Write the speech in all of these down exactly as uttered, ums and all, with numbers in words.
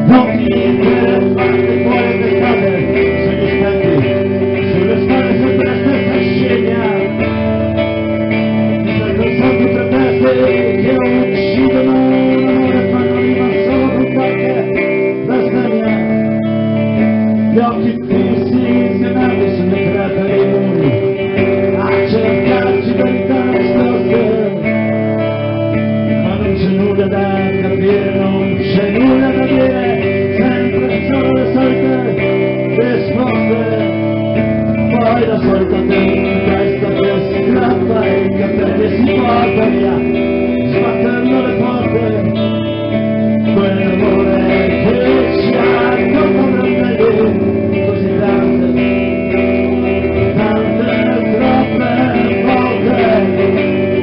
Non finire fatte fuori le strade, sugli specchi, sulle spalle sempre la stessa scimmia. Mi servono soldi pretesti che uccidono l'amore e fanno rima solo con qualche bestemmia. Gli occhi fissi insiemati sulle crepe dei muri, a cercarci verità nascoste. Ma non c'è nulla da capire, non c'è nulla da dire, sempre solo le solite risposte. Poi la solita tempesta che strappa i capelli e si porta via, sbattendo le porte. Quell'amore che ci ha confondato così tante, tante, troppe volte.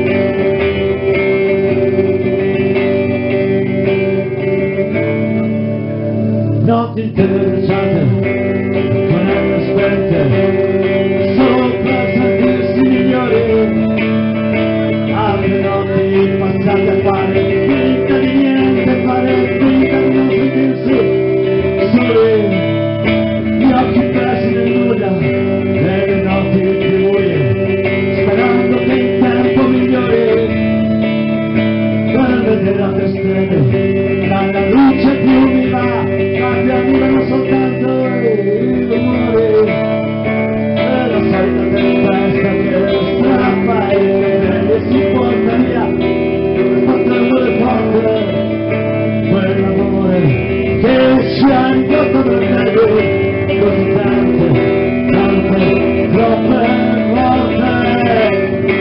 Notti interessate, con anime spente, sopra sentirsi migliori. Altre notti passate a fare finta di niente, fare finta di non sentirsi soli. Gli occhi persi nel nulla, nelle notti più buie, sperando che il tempo migliori. Per vedere altre stelle, dalla luce più viva, ma che arrivano soltanto i rumori. E la solita tempesta che strappa i capelli e si porta via, sbattendo le porte. Quell'amore che ci ha incontrato così tante, tante, troppe volte.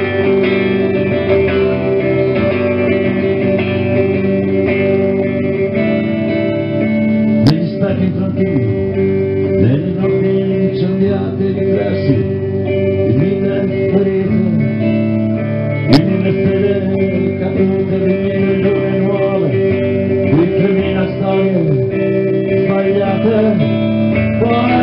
Negli specchi infrantili, nelle notti incendiate e riflessi di mille ferite, di mille stelle cadute, di mille lune nuove, di tremila storie sbagliate. Poi